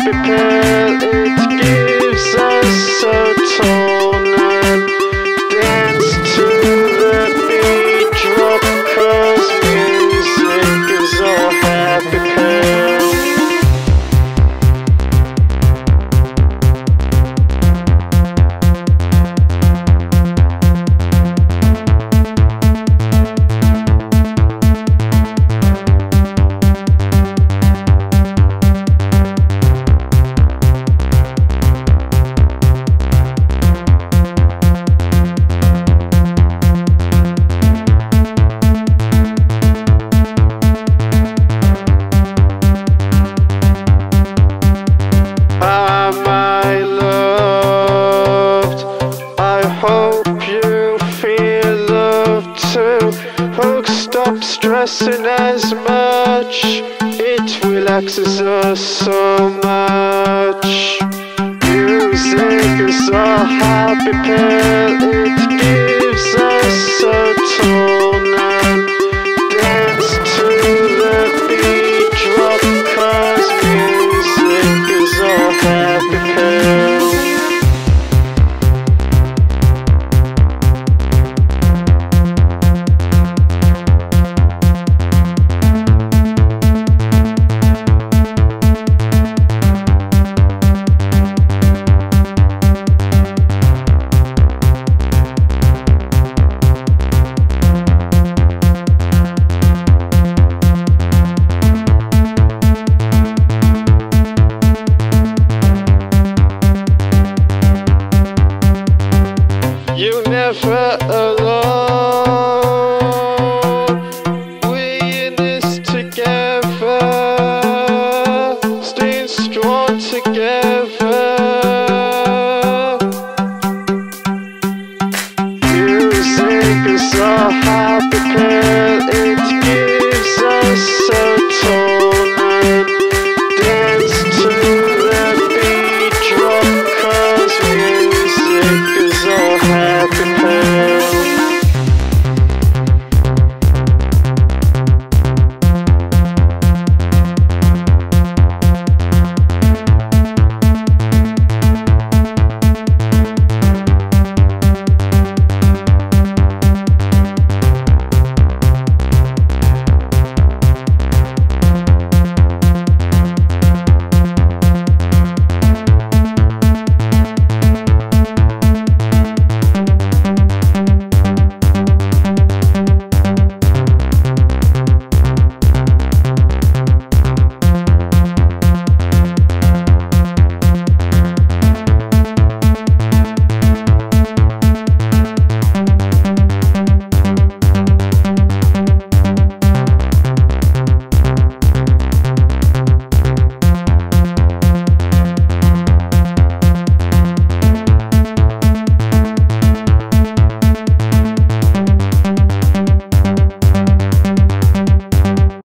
happy pill. It gives us serotonin. Dance to the beat drop, 'cause music is our happy pill. My loved, I hope you feel loved too. Oh, stop stressing as much, it relaxes us so much. Music is our happy pill, it gives us serotonin.